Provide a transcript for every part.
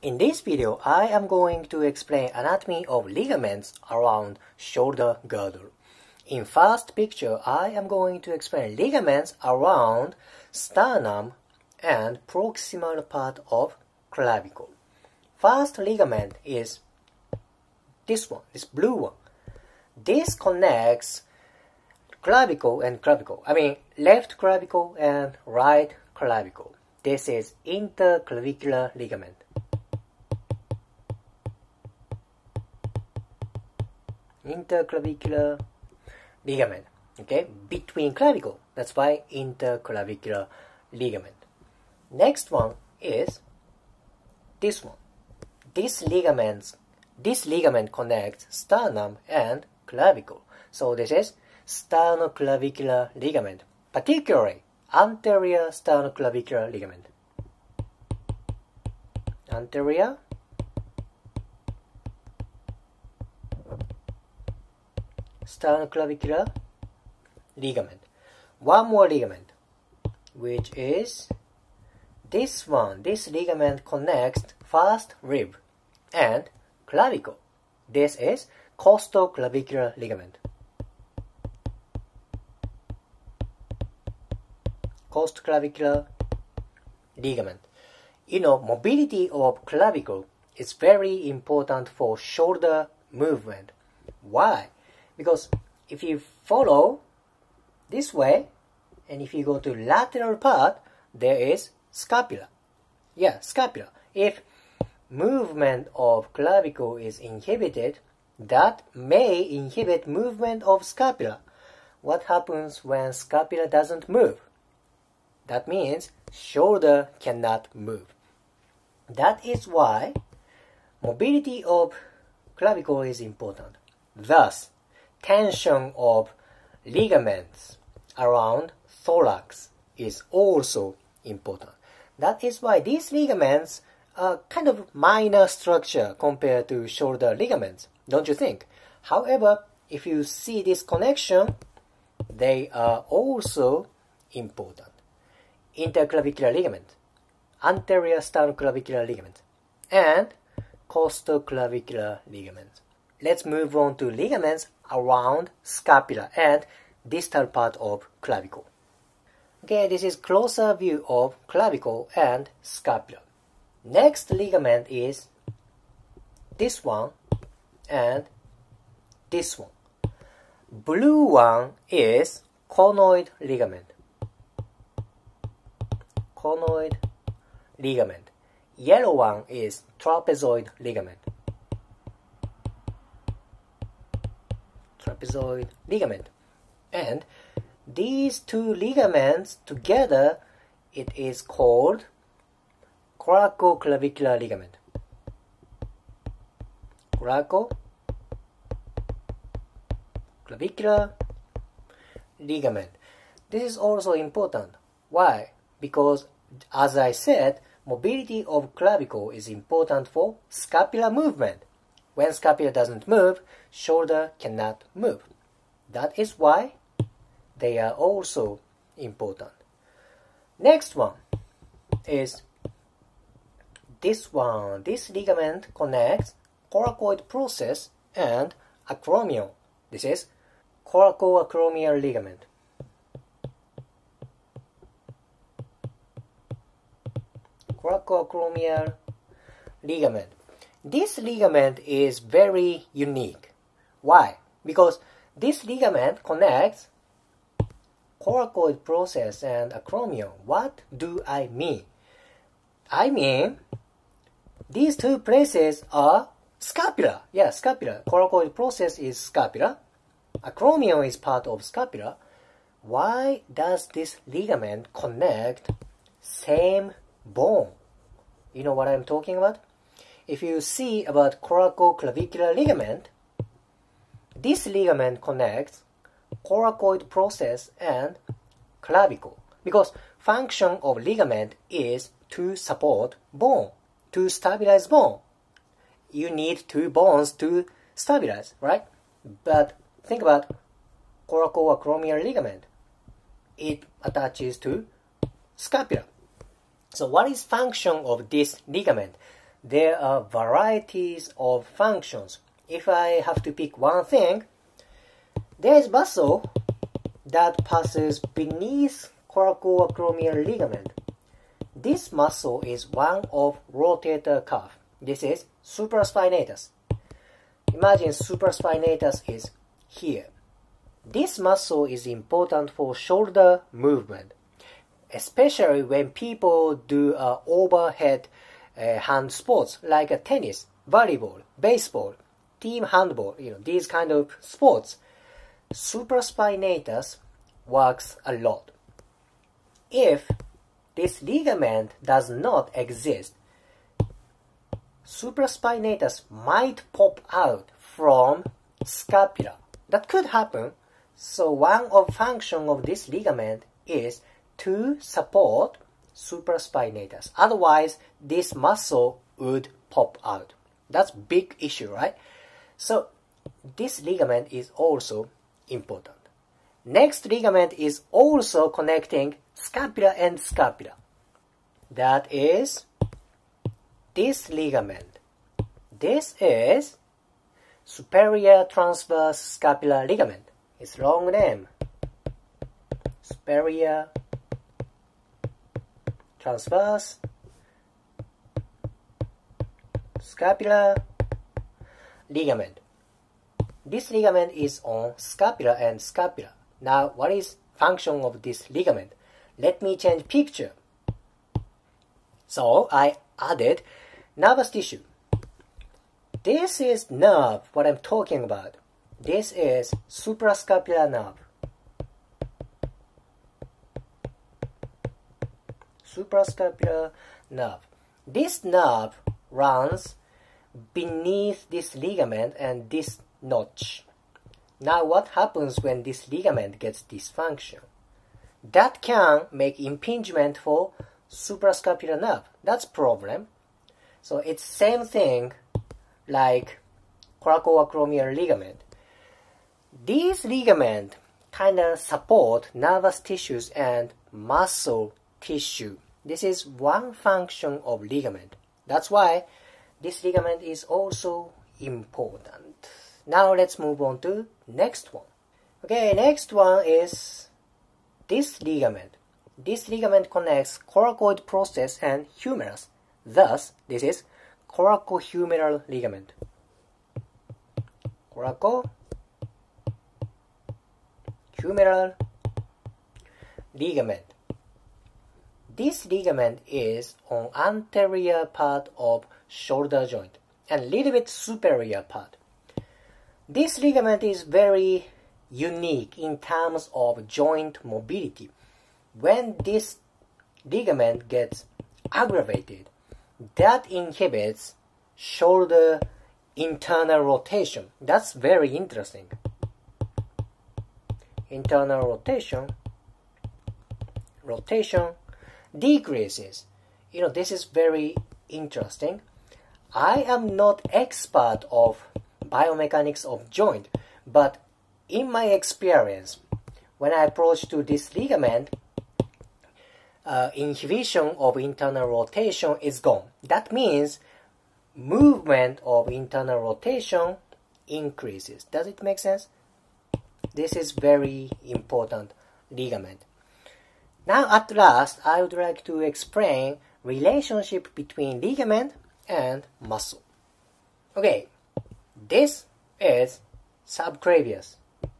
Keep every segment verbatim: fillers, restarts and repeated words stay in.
In this video, I am going to explain anatomy of ligaments around shoulder girdle. In first picture, I am going to explain ligaments around sternum and proximal part of clavicle. First ligament is this one, this blue one. This connects clavicle and clavicle. I mean, left clavicle and right clavicle. This is interclavicular ligament. Interclavicular ligament, okay, between clavicle. That's why interclavicular ligament. Next one is this one. This ligaments, this ligament connects sternum and clavicle. So this is sternoclavicular ligament, particularly anterior sternoclavicular ligament. Anterior sternoclavicular ligament. One more ligament, which is this one. This ligament connects first rib and clavicle. This is costoclavicular ligament. Costoclavicular ligament. You know, mobility of clavicle is very important for shoulder movement. Why? Because if you follow this way, and if you go to lateral part, there is scapula. Yeah, scapula. If movement of clavicle is inhibited, that may inhibit movement of scapula. What happens when scapula doesn't move? That means shoulder cannot move. That is why mobility of clavicle is important. Thus, tension of ligaments around thorax is also important. That is why these ligaments are kind of minor structure compared to shoulder ligaments, don't you think? However, if you see this connection, they are also important. Interclavicular ligament, anterior sternoclavicular ligament, and costoclavicular ligament. Let's move on to ligaments around scapula and distal part of clavicle. Okay, this is closer view of clavicle and scapula. Next ligament is this one and this one. Blue one is conoid ligament. Conoid ligament. Yellow one is trapezoid ligament. Trapezoid ligament. And these two ligaments together, it is called Coracoclavicular ligament. Coracoclavicular ligament. This is also important. Why? Because, as I said, mobility of clavicle is important for scapular movement. When scapula doesn't move, shoulder cannot move. That is why they are also important. Next one is this one. This ligament connects coracoid process and acromion. This is coracoacromial ligament. Coracoacromial ligament. This ligament is very unique. Why? Because this ligament connects coracoid process and acromion. What do I mean? I mean, these two places are scapula. Yeah, scapula. Coracoid process is scapula. Acromion is part of scapula. Why does this ligament connect same bone? You know what I'm talking about? If you see about coracoclavicular ligament, this ligament connects coracoid process and clavicle, because function of ligament is to support bone, to stabilize bone. You need two bones to stabilize, right? But think about coracoacromial ligament. It attaches to scapula. So what is function of this ligament? there are varieties of functions. If I have to pick one thing, there is muscle that passes beneath coracoacromial ligament. This muscle is one of rotator cuff. This is supraspinatus. Imagine supraspinatus is here. This muscle is important for shoulder movement, especially when people do uh, overhead uh, hand sports like uh, tennis, volleyball, baseball, team handball, you know, these kind of sports. Supraspinatus works a lot. If this ligament does not exist, supraspinatus might pop out from scapula. That could happen. So one of function of this ligament is to support supraspinatus. Otherwise, this muscle would pop out. That's big issue, right? So this ligament is also important. Next ligament is also connecting scapula and scapula. That is this ligament. This is superior transverse scapular ligament. It's long name. Superior transverse scapular ligament. This ligament is on scapula and scapula. Now, what is function of this ligament? Let me change picture. So, I added nervous tissue. This is nerve, what I'm talking about. This is suprascapular nerve. Suprascapular nerve. This nerve runs beneath this ligament and this notch. Now what happens when this ligament gets dysfunction? That can make impingement for suprascapular nerve. That's problem. So it's same thing like coracoacromial ligament. These ligaments kind of support nervous tissues and muscle tissue. This is one function of ligament. That's why this ligament is also important. Now let's move on to next one. Okay, next one is this ligament. This ligament connects coracoid process and humerus. Thus, this is coracohumeral ligament. Coracohumeral ligament. This ligament is on anterior part of shoulder joint and little bit superior part. This ligament is very unique in terms of joint mobility. When this ligament gets aggravated, that inhibits shoulder internal rotation. That's very interesting. Internal rotation, rotation decreases. You know, this is very interesting. I am not expert of biomechanics of joint, but in my experience, when I approach to this ligament, uh, inhibition of internal rotation is gone. That means movement of internal rotation increases. Does it make sense? This is very important ligament. Now at last, I would like to explain relationship between ligament and muscle. Okay, this is subclavius.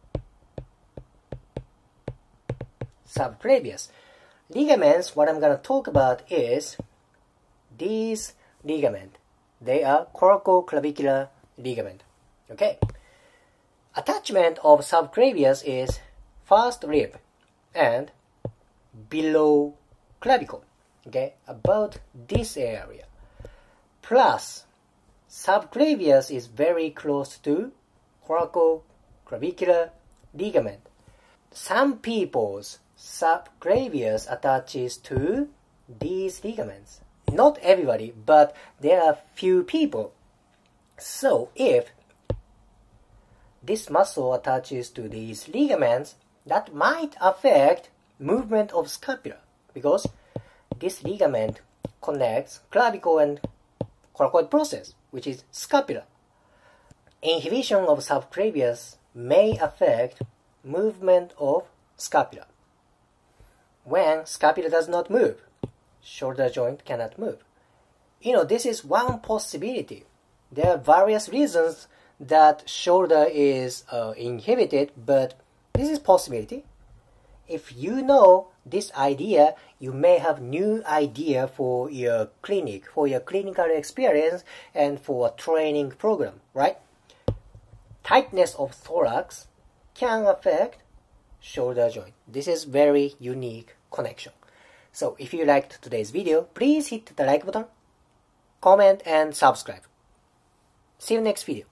Subclavius. Ligaments, what I'm going to talk about is these ligaments. They are coracoclavicular ligament. Okay. Attachment of subclavius is first rib and below clavicle. Okay, about this area. Plus, subclavius is very close to coracoclavicular ligament. Some people's subclavius attaches to these ligaments. Not everybody, but there are few people. So if this muscle attaches to these ligaments, that might affect movement of scapula, because this ligament connects clavicle and coracoid process, which is scapular. Inhibition of subclavius may affect movement of scapula. When scapula does not move, shoulder joint cannot move. You know, this is one possibility. There are various reasons that shoulder is uh, inhibited, but this is possibility. If you know this idea, you may have new idea for your clinic, for your clinical experience, and for a training program, right? Tightness of thorax can affect shoulder joint. This is very unique connection. So if you liked today's video, please hit the like button, comment, and subscribe. See you next video.